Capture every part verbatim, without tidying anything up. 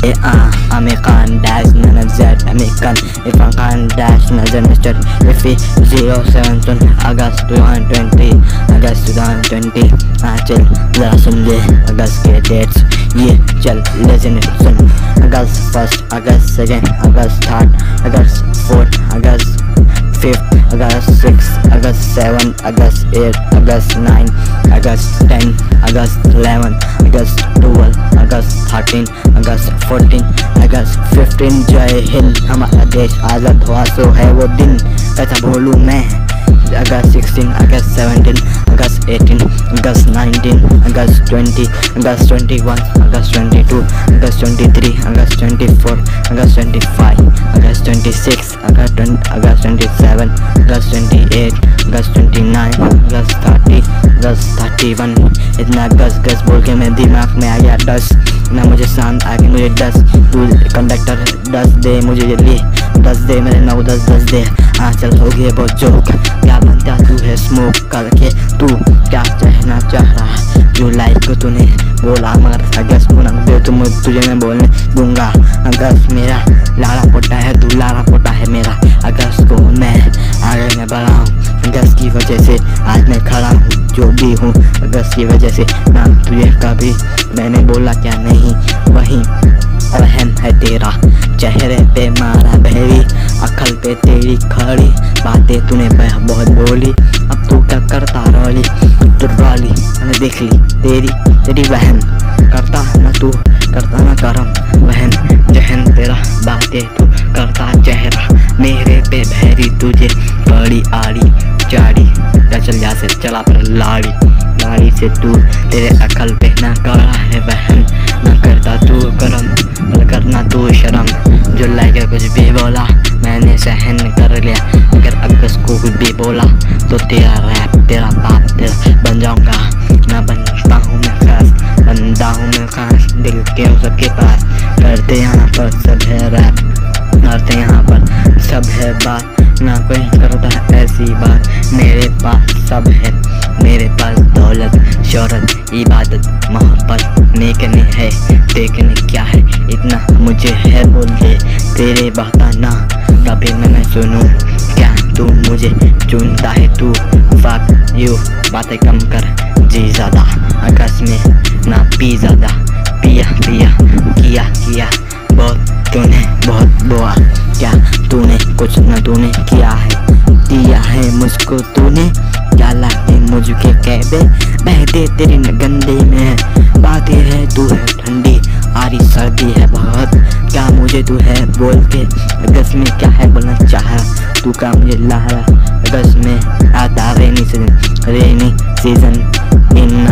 A uh, American dash nine Z American Irfan Khan dash Nazar Mister Iffy zero seven सुन अगस्त दो हज़ार बीस अगस्त दो हज़ार बीस हाँ चल जरा सुन ले अगस्त के डेट्स ये चल लेजेंड सुन अगस्त फर्स्ट अगस्त सेकेंड अगस्त थर्ड अगस्त फोर्थ अगस्त फिफ्थ अगस्त सिक्स अगस्त सेवन अगस्त एट अगस्त नाइन अगस्त टेन अगस्त इलेवन अगस्त ट्वेल्व अगस्त थर्टीन अगस्त फोर्टीन अगस्त फिफ्टीन जय हिंद हमारा देश आज़ाद हुआ सो है वो दिन कैसा भूलूं मैं अगस्त सिक्सटीन अगस्त सेवनटीन अगस्त एटीन अगस्त नाइनटीन अगस्त ट्वेंटी अगस्त ट्वेंटी वन अगस्त ट्वेंटी टू अगस्त ट्वेंटी थ्री अगस्त ट्वेंटी फोर अगस्त ट्वेंटी फाइव अगस्त ट्वेंटी सिक्स अगस्त अगस्त ट्वेंटी सेवन अगस्त ट्वेंटी एट अगस्त ट्वेंटी नाइन अगस्त थर्टी अगस्त थर्टी वन इतना गस गस बोल के मेरे दिमाग में आ गया दस ना मुझे शांत आके मुझे दस तू कंडक्टर दस दे मुझे जल्दी दस दे मेरे नौ दस दस दे हाँ चल हो गया बहुत जोक क्या बनता तू है स्मोक करके तू क्या कहना चाह रहा जो लाइफ को तूने बोला मगर अगस्त पूनम दे तुम तुझे मैं बोलने दूंगा अगस्त मेरा लाड़ा पोटा है तू लाड़ा पोटा है मेरा अगस्त को मैं आगे मैं बढ़ा हूँ अगस्त की वजह से आज मैं खड़ा हूँ जो भी हूँ अगस्त की वजह से ना तुझे कभी मैंने बोला क्या नहीं वही रहम है तेरा चेहरे पे मारा भैरी अकल पे तेरी खड़ी बातें तूने बहुत बोली अब तू क्या करता रॉली तू रॉली मैंने देख ली तेरी तेरी बहन करता ना तू करता ना करम बहन जहन तेरा बातें तू करता चेहरा मेरे पे भैरी तुझे बड़ी आड़ी चाड़ी या चल जा से चला पर लाड़ी लाड़ी से तू तेरे अकल पे ना करा है बहन ना करता तू करम करना तू शर्म जो लाइक कुछ भी बोला मैंने सहन कर लिया अगर अगस्त को कुछ भी बोला तो तेरा रैप तेरा बाप तेरा बन जाऊंगा ना बनता हूँ मैं खास बंदा हूँ मैं खास दिल के सबके पास करते यहाँ पर सब है रैप करते यहाँ पर सब है बात ना कोई करता है ऐसी बात मेरे पास सब है मेरे पास दौलत शोहरत इबादत मोहब्बत नेकने है देखने क्या है इतना मुझे है बोल दे तेरे बहाना कभी मैं न सुनूं क्या तू मुझे चुनता है तू फक यू बातें कम कर जी ज़्यादा अगस्त में ना पी ज़्यादा पिया पिया किया किया बहुत तूने बहुत बोआ क्या तूने कुछ न तूने किया है दिया है मुझको तूने क्या लाके मुझके कहबे बहते तेरे गंदे में बातें है तू है ठंडी आरी सर्दी है बहुत क्या मुझे तू है बोल के अगस्त में क्या है बोलना चाह तू का मुझे लहरा अगस्त में आता रेनी सीजन रेनी सीजन इतना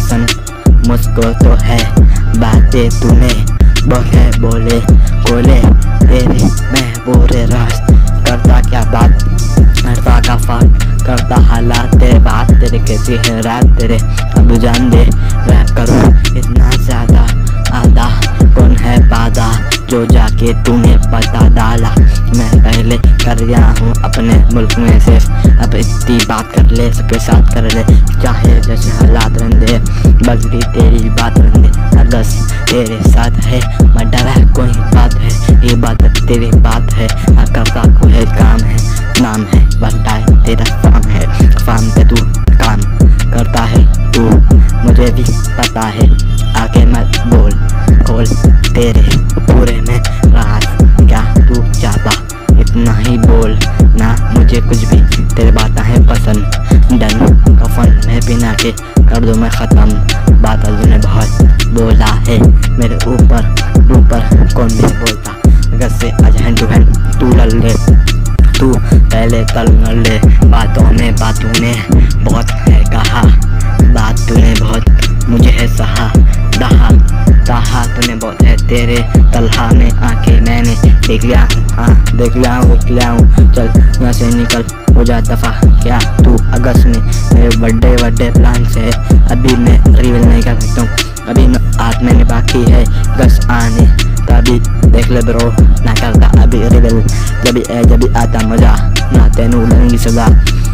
पसंद मुझको तो है बातें तूने बहुत है बोले कोले तेरे मैं बोरे रास्त करता क्या बात करता का फाट करता हालात तेरे बात तेरे कैसी है रात तेरे अब जान दे रैप करो इतना ज़्यादा आधा कौन है बाधा जो जाके तूने पता डाला मैं पहले कर गया हूँ अपने मुल्क में से अब इतनी बात कर ले सबके साथ कर ले चाहे जैसे हालात रंदे बजरी तेरी बात रंदे अगस्त तेरे साथ है मैं डरा कोई बात है ये बात तेरी बात है ना करता कोई काम है नाम है बनता है तेरा काम है फार्म पे तू काम करता है तू मुझे भी पता है आगे मत बोल खोल तेरे पूरे में राज क्या तू चाहता इतना ही बोल ना मुझे कुछ भी तेरे बातें हैं पसंद डन कफन में बिना के कर दूँ मैं ख़त्म बात तूने बहुत बोला है मेरे ऊपर ऊपर कौन भी बोलता अगर से आज हैंड टू हैंड तू लड़ ले तू पहले तल न ले बातों में बातों ने बहुत है कहा बात तूने बहुत मुझे है सहा दहा दहा तूने बहुत है तेरे तलहा में आके मैंने देख लिया हूँ हाँ देख लिया हूँ देख लिया हूँ चल यहाँ से निकल हो जा दफा क्या तू अगस्त में मेरे बर्थडे बर्थडे प्लान से अभी मैं रिवील नहीं कर सकता हूँ अभी आठ महीने बाकी है अगस्त आने तभी देख ले ब्रो ना करता अभी रिवील जब जब आता मजा ना तेनू लगेगी सजा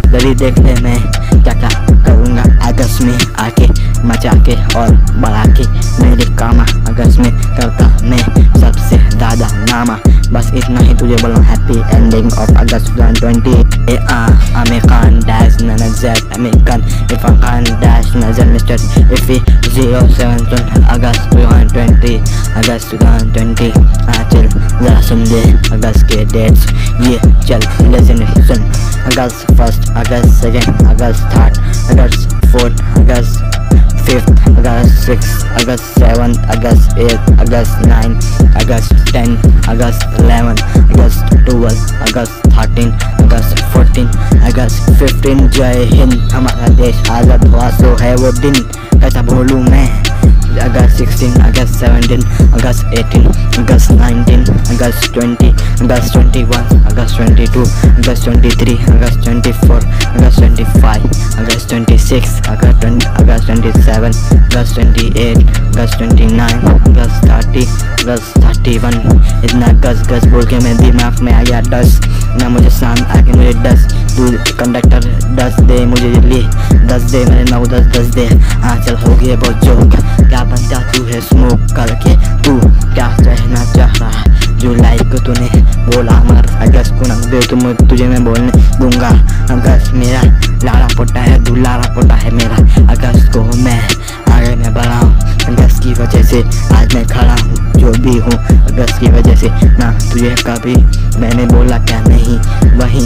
जल्दी देख ले मैं क्या क्या करूँगा अगस्त में आके मचा के और बढ़ा के मेरे कामा अगस्त में करता मैं सबसे ज़्यादा नामा। बस इतना ही तुझे बोला हैप्पी एंडिंग ऑफ अगस्त ट्वेंटी ट्वेंटी। अमेरिकन डैश नजर अमेरिकन इफान डैश नजर मिस्टर इफी जीरो सेवन सुन अगस्त ट्वेंटी ट्वेंटी अगस्त ट्वेंटी ट्वेंटी। हाँ चल जरा सुन ले अगस्त के डेट्स ये चल लेसन सुन। अगस्त फर्स्ट अगस्त सेकेंड अगस्त थर्ड अगस्त फोर्थ अगस्त फिफ्थ अगस्त सिक्स अगस्त सेवन अगस्त एट अगस्त नाइन अगस्त टेन अगस्त इलेवन अगस्त ट्वेल्व अगस्त थर्टीन अगस्त फोर्टीन अगस्त फिफ्टीन। जय हिंद हमारा देश आज़ाद हुआ सो है वो दिन कैसा भूलूं मैं। अगस्त सिक्सटीन अगस्त सेवनटीन अगस्त एटीन अगस्त नाइनटीन अगस्त ट्वेंटी अगस्त ट्वेंटी वन अगस्त ट्वेंटी टू अगस्त ट्वेंटी थ्री अगस्त ट्वेंटी फोर अगस्त ट्वेंटी फाइव अगस्त ट्वेंटी सिक्स अगस्त अगस्त ट्वेंटी सेवन अगस्त ट्वेंटी एट अगस्त ट्वेंटी नाइन अगस्त थर्टी अगस्त थर्टी वन। इतना गस गस बोल के मेरे दिमाग में आ गया दस ना मुझे शांत आके मुझे दस तू कंडक्टर दस दे मुझे जल्दी दस दे मेरे नौ दस दस दे। हाँ चल हो गया बहुत जोक क्या बनता तू है स्मोक करके तू क्या कहना चाह रहा जुलाई को तूने बोला मगर अगस्त को नक दे तुम तुझे मैं बोलने दूंगा। अगस्त मेरा लाड़ा पोटा है दुलारा पोटा है मेरा अगस्त को मैं आगे मैं बढ़ा हूँ अगस्त की वजह से आज मैं खड़ा हूँ जो भी हूँ अगस्त की वजह से ना तुझे कभी मैंने बोला क्या नहीं वही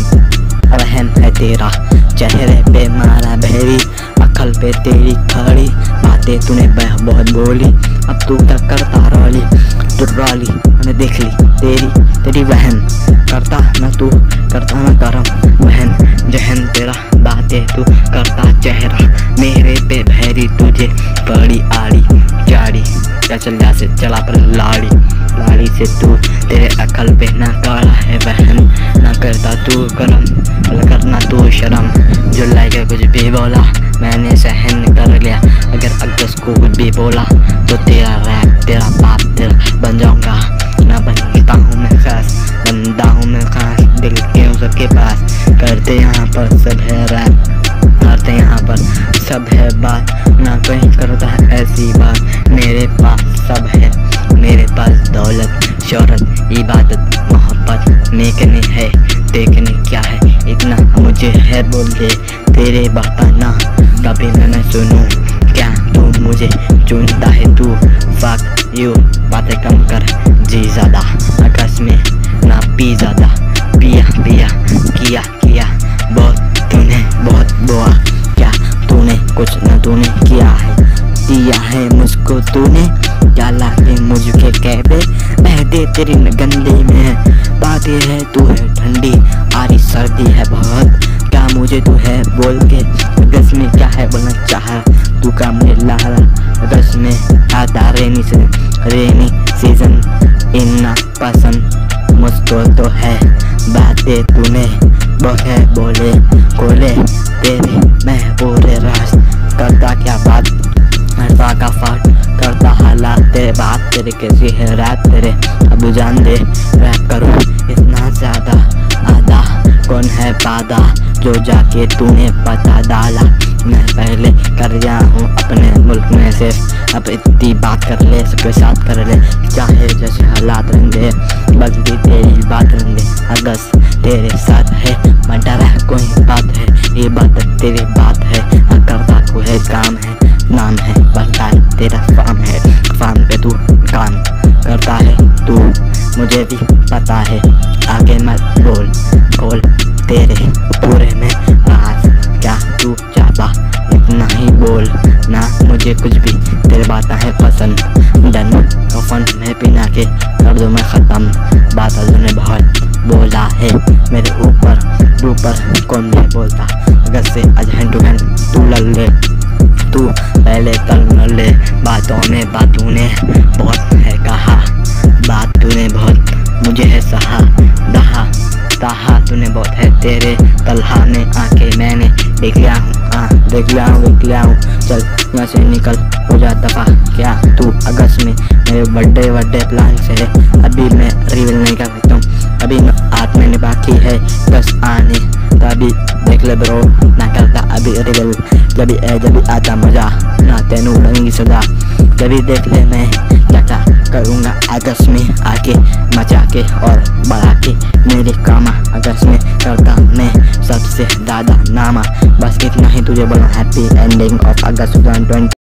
रहम है तेरा चेहरे पे मारा भैरी अकल पे तेरी खड़ी बातें तूने बहुत बोली अब तू तक करता रॉली तू रॉली मैंने देख ली तेरी तेरी बहन करता ना तू करता ना करम बहन जहन तेरा बातें तू करता चेहरा मेरे पे भैरी तुझे बड़ी आड़ी चाड़ी क्या चल जा से चला पर लाड़ी लाड़ी से तू तेरे अकल पे ना काला है बहन ना करता तू करम करना तू शर्म जुलाई के कुछ भी बोला मैंने सहन कर लिया अगर अगस्त को कुछ भी बोला तो तेरा रैप तेरा बाप तेरा बन जाऊंगा ना बनता हूँ मैं खास बंदा हूँ मैं खास दिल के सबके पास करते यहाँ पर सब है रैप करते यहाँ पर सब है बात ना कहीं करता है ऐसी बात मेरे पास सब है मेरे पास दौलत शोहरत इबादत मोहब्बत नेकने है देखने क्या है इतना मुझे है बोल दे तेरे बताना कभी मैं न सुनूं क्या तू मुझे चुनता है तू फक यू बातें कम कर जी ज़्यादा अगस्त में ना पी ज़्यादा पिया पिया किया किया बहुत तूने बहुत बोआ क्या तूने कुछ न तूने किया है दिया है मुझको तूने क्या लाके मुझके कहबे बहदे तेरी गंदे में बातें है तू है ठंडी आरी सर्दी है बहुत क्या मुझे तू है बोल के अगस्त में क्या है बोलना चाह तू का मुझे लारा अगस्त में आता रेनी से रेनी सीजन इतना पसंद मुझको तो है बातें तूने बोले बोले कोले तेरे मैं पूरे राज करता क्या बात हरता का फाट करता हालात तेरे बात तेरे कैसी है रात तेरे अब जान दे रैप करूँ इतना ज़्यादा आधा कौन है पादा जो जाके तूने पता डाला मैं पहले कर गया हूँ अपने मुल्क में से अब इतनी बात कर ले सबके साथ कर ले चाहे जैसे हालात रहेंगे बल्कि तेरी बात रहेंगे अगस्त तेरे साथ है मैं डरा कोई बात है ये बात तेरी बात है करता को है काम है नाम है बनता है तेरा फार्म है फार्म पे तू काम करता है तू मुझे भी पता है आगे मत बोल बोल तेरे पूरे में राज क्या तू चाहता इतना ही बोल ना मुझे कुछ भी तेरे बातें है पसंद डन कफन में पिना के कर दो मैं ख़त्म बात तूने बहुत बोला है मेरे ऊपर ऊपर कौन नहीं बोलता अगस्त से आज हैंड टू हैंड तू लड़ ले तू पहले कल न ले बातों में बातों ने बहुत है कहा बात तूने बहुत मुझे है सहा दहा ताहा तूने बहुत है तेरे तलहा में आके मैंने देख लिया हूँ हाँ देख लिया हूँ देख लिया हूँ चल यहाँ से निकल हो जा दफा क्या तू अगस्त में मेरे बर्थडे बर्थडे प्लान से है अभी मैं रिवील नहीं कर सकता हूँ अभी आठ महीने बाकी है बस आने तो अभी देख ले ब्रो जब भी ए जब भी आता मजा ना तेनू लगेगी सजा। जब भी देख ले मैं क्या क्या करूँगा अगस्त में आके मचा के और बढ़ा के मेरे कामा। अगस्त में करता मैं सबसे ज़्यादा नामा। बस इतना ही तुझे बोला हैप्पी एंडिंग ऑफ अगस्त टू थाउजेंड ट्वेंटी।